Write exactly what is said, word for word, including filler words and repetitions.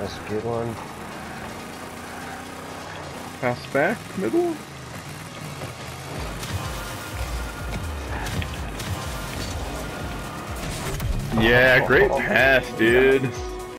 That's a good one. Pass back, middle. Yeah, great pass, dude.